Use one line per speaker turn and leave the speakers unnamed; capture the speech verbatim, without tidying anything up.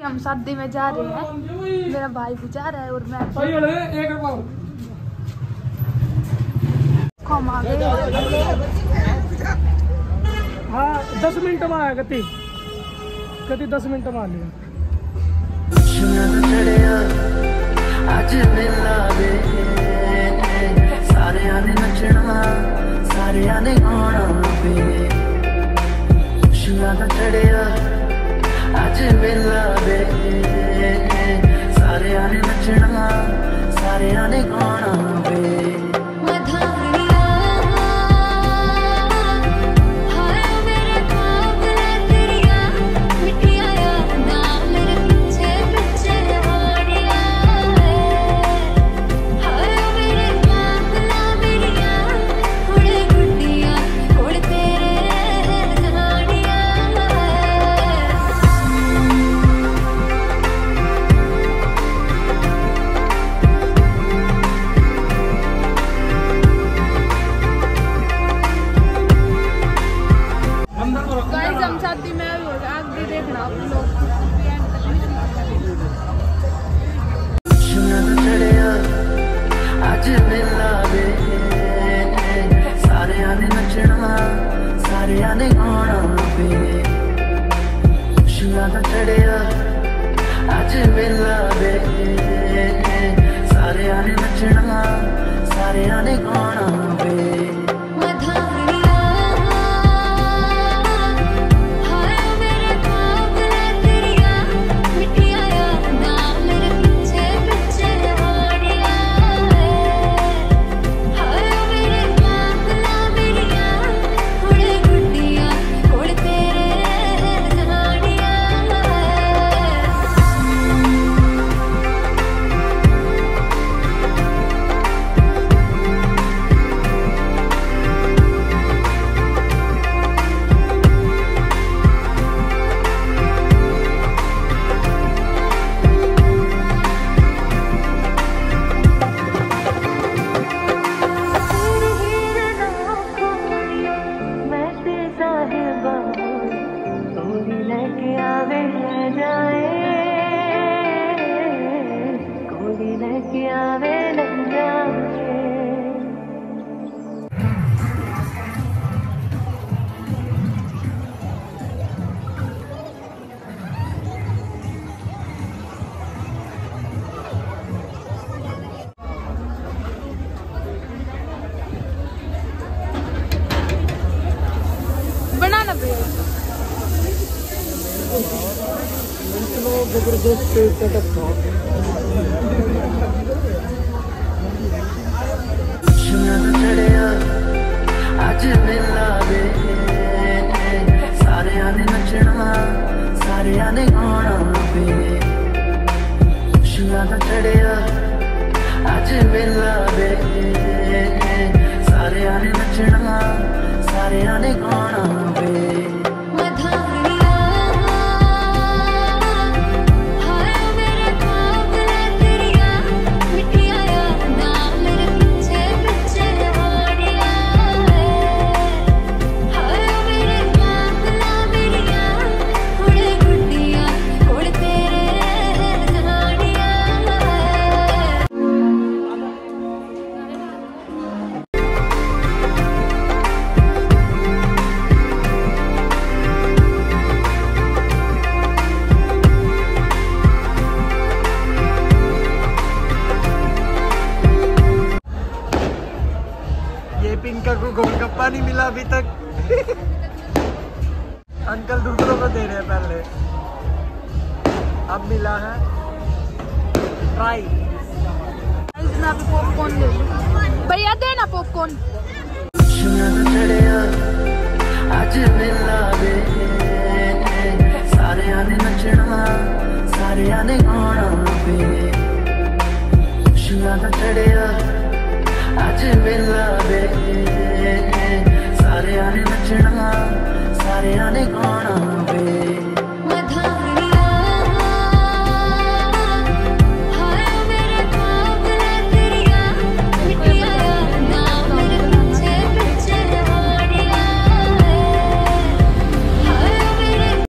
हम शादी में जा रहे हैं, मेरा भाई भी जा रहा है और मैं
हाँ दस मिनट में आया गति गति दस मिनट में आ लिया।
आज मिला वे सारे आने नचना सारे आने गाना वे खुशियां दा चढ़िया आज मिला वे सारे आने नचना सारे आने गाना वे चढ़िया आज मिला वे सारे आने नचना सारे आने गाना वे आज मिला वे सारे आने नचना सारे आने गाना वे खुशियां दा चढ़िया आज मिला वे सारे आने नचना सारे आने गाना वे पिंका को गोलगप्पा नहीं मिला अभी तक। अंकल दूसरों को दे रहे हैं पहले, अब मिला है फ्राई।
मैं अभी पॉपकॉर्न ले लूं। भैया देना पॉपकॉर्न।
आज मिला वे सारे आने नचना सारे आने गाना वे खुशियां दा चढ़िया आज मिला वे सारे आने नचना सारे आने गाना